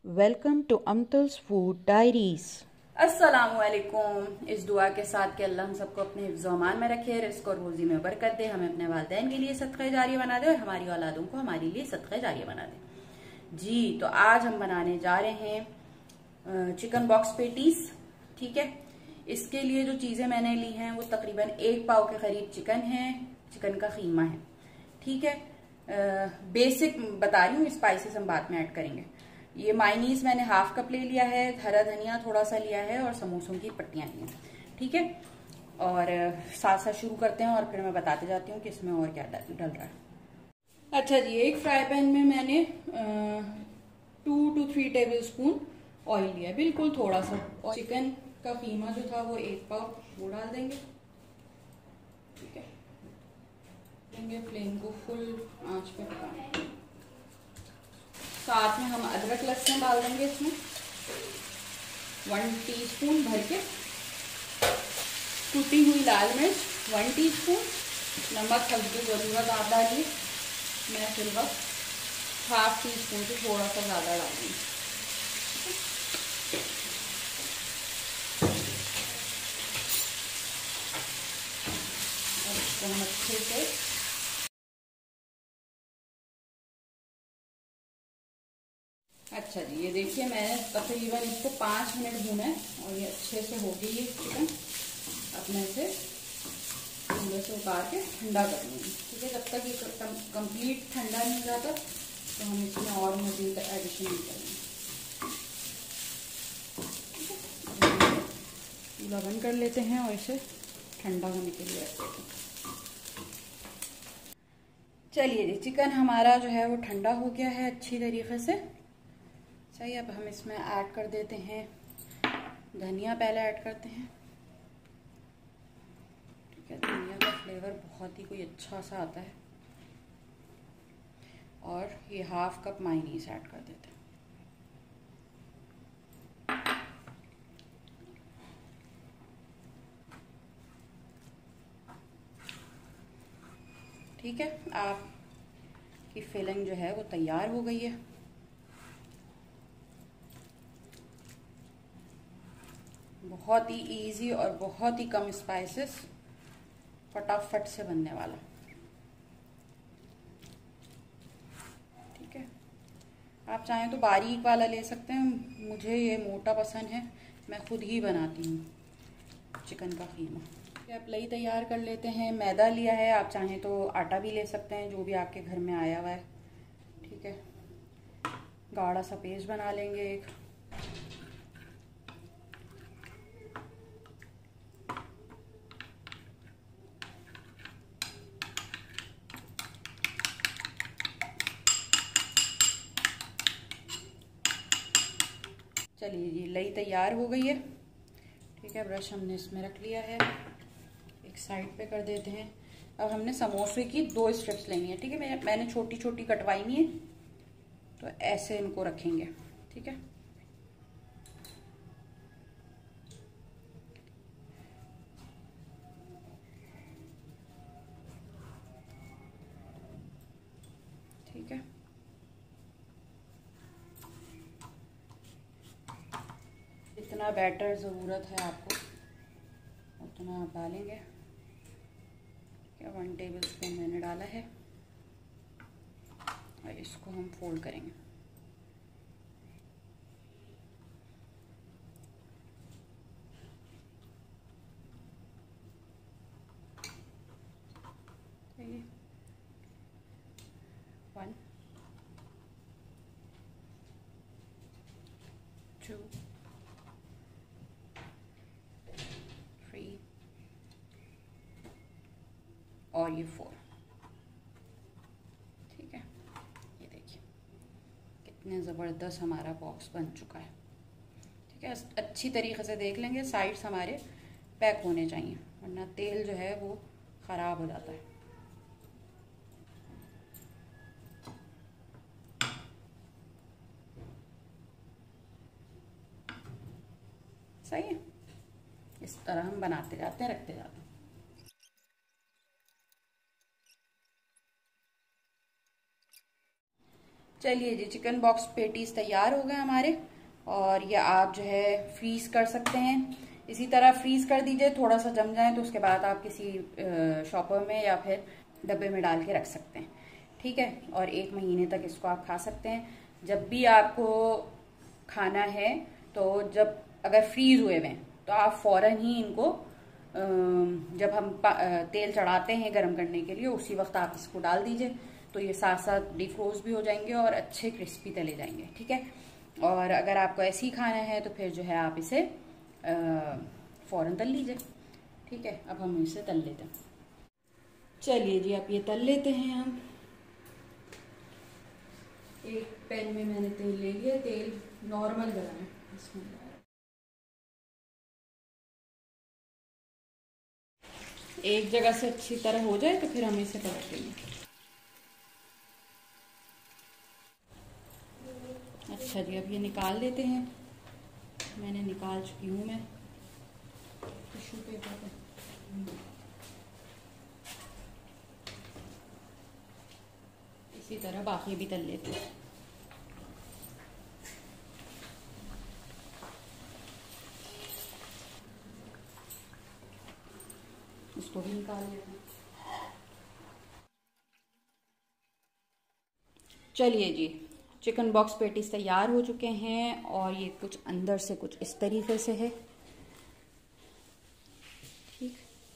Welcome to Amtul's food diaries. अस्सलामुअलैकुम। इस दुआ के साथ कि अल्लाह हम सबको अपने हिफ्ज़-ओ-अमान में रखे, रिज़्क़ और रोज़ी में बरकत दे, हमें अपने वालिदैन के लिए सदक़ा जारिया बना दे और हमारी औलादों को हमारे लिए सदक़ा जारिया बना दे। जी, तो आज हम बनाने जा रहे हैं चिकन बॉक्स पेटीज। ठीक है, इसके लिए जो चीज़ें मैंने ली हैं वो तकरीबन 1 पाव के करीब चिकन है, चिकन का कीमा है। ठीक है, बेसिक बता रही हूँ, स्पाइसेस हम बाद में ऐड करेंगे। ये मायनीज मैंने हाफ कप ले लिया है, हरा धनिया थोड़ा सा लिया है और समोसों की पट्टियां ली हैं। ठीक है, और साथ साथ शुरू करते हैं और फिर मैं बताते जाती हूँ कि इसमें और क्या डल रहा है। अच्छा जी, एक फ्राई पैन में मैंने 2 to 3 टेबल स्पून ऑयल लिया है, बिल्कुल थोड़ा सा। और चिकन का कीमा जो था वो 1 पाव वो डाल देंगे। ठीक है, देंगे, फ्लेम को फुल आंच पे पकाएंगे। साथ में हम अदरक लहसुन डाल देंगे इसमें 1 टीस्पून भर के, कुटी हुई लाल मिर्च 1 टीस्पून, नमक हल्दी ज़रूरत आप डालिए, मैं फिर वक्त हाफ टीस्पून से थोड़ा सा ज़्यादा डालूंगी। और इसको हम अच्छे से अच्छा जी, ये देखिए मैंने तकरीबन इसको 5 मिनट भूना है और ये अच्छे से हो गई है चिकन। अब मैं इसे चूल्हे से उतार के ठंडा कर लूँगी। ठीक है, जब तक ये कंप्लीट ठंडा नहीं हो जाता तो हम इसमें और मज़ीद एडिशन नहीं करेंगे। चूल्हा बंद कर लेते हैं और इसे ठंडा होने के लिए रख देते हैं। चलिए जी, चिकन हमारा जो है वो ठंडा हो गया है अच्छी तरीके से। सही, अब हम इसमें ऐड कर देते हैं धनिया, पहले ऐड करते हैं। ठीक है, धनिया का फ्लेवर बहुत ही कोई अच्छा सा आता है। और ये हाफ कप मायनीज ऐड कर देते हैं। ठीक है, आपकी फिलिंग जो है वो तैयार हो गई है। बहुत ही इजी और बहुत ही कम स्पाइसेस, फटाफट से बनने वाला। ठीक है, आप चाहें तो बारीक वाला ले सकते हैं, मुझे ये मोटा पसंद है, मैं खुद ही बनाती हूँ चिकन का कीमा। आप लई तैयार कर लेते हैं। मैदा लिया है, आप चाहें तो आटा भी ले सकते हैं, जो भी आपके घर में आया हुआ है। ठीक है, गाढ़ा सा पेस्ट बना लेंगे एक। चलिए जी, लई तैयार हो गई है। ठीक है, ब्रश हमने इसमें रख लिया है, एक साइड पे कर देते हैं। अब हमने समोसे की 2 स्ट्रिप्स लेनी है। ठीक है, मैंने छोटी छोटी कटवाई नहीं है, तो ऐसे इनको रखेंगे। ठीक है, ठीक है, जितना बैटर ज़रूरत है आपको उतना आप डालेंगे। क्या 1 टेबल स्पून मैंने डाला है और इसको हम फोल्ड करेंगे। ठीक है, 1 2 3 और ये 4। ठीक है, ये देखिए कितने ज़बरदस्त हमारा बॉक्स बन चुका है। ठीक है, अच्छी तरीके से देख लेंगे, साइड्स हमारे पैक होने चाहिए, वरना तेल जो है वो ख़राब हो जाता है। सही है, इस तरह हम बनाते जाते हैं, रखते जाते हैं। चलिए जी, चिकन बॉक्स पेटीज तैयार हो गए हमारे, और ये आप जो है फ्रीज कर सकते हैं। इसी तरह फ्रीज कर दीजिए, थोड़ा सा जम जाए तो उसके बाद आप किसी शॉपर में या फिर डब्बे में डाल के रख सकते हैं, ठीक है। और 1 महीने तक इसको आप खा सकते हैं। जब भी आपको खाना है तो जब अगर फ्रीज हुए हुए तो आप फौरन ही इनको जब हम तेल चढ़ाते हैं गरम करने के लिए उसी वक्त आप इसको डाल दीजिए, तो ये साथ साथ डिफ्रोज भी हो जाएंगे और अच्छे क्रिस्पी तले जाएंगे, ठीक है। और अगर आपको ऐसे ही खाना है तो फिर जो है आप इसे फौरन तल लीजिए, ठीक है। अब हम इसे तल लेते हैं। चलिए जी, अब ये तल लेते हैं हम। एक पैन में मैंने तेल ले लिया, तेल नॉर्मल गरम है, इसमें एक जगह से अच्छी तरह हो जाए तो फिर हम इसे पलट देंगे। अच्छा जी, अब ये निकाल लेते हैं। मैंने निकाल चुकी हूँ मैं टिश्यू पेपर पे। इसी तरह बाकी भी तल लेते हैं। इसको भी निकाल लेते हैं। चलिए जी, चिकन बॉक्स पेटीज तैयार हो चुके हैं और ये कुछ अंदर से कुछ इस तरीके से है, ठीक।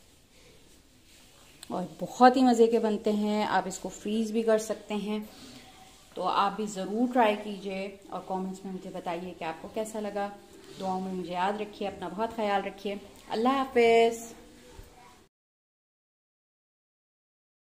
और बहुत ही मज़े के बनते हैं। आप इसको फ्रीज भी कर सकते हैं, तो आप भी ज़रूर ट्राई कीजिए और कमेंट्स में मुझे बताइए कि आपको कैसा लगा। दुआओं में मुझे याद रखिए, अपना बहुत ख्याल रखिए। अल्लाह हाफिज़।